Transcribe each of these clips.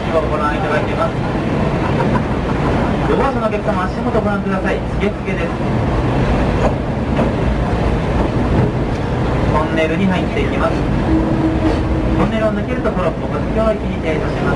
をご覧いただけます。ご乗車のお客様、足元ご覧ください。付け付けです。トンネルに入っていきます。トンネルを抜けるところ、国境駅に停車します。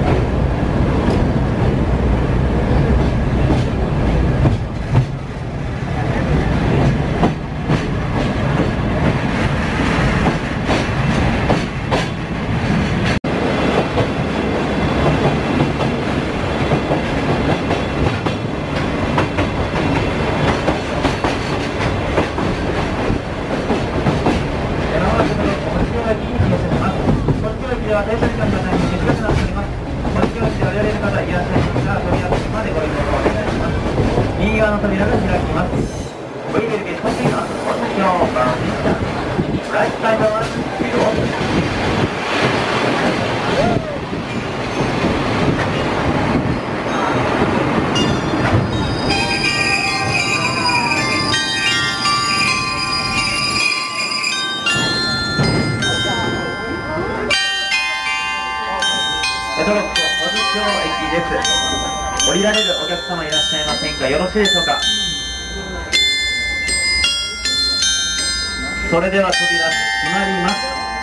右側の扉が開きます。ご利用ゲットしています。お先をご覧ください。ライフタイムはレトロック小津町駅です。降りられるお客様いらっしゃいませんか。よろしいでしょうか。それでは扉閉まります。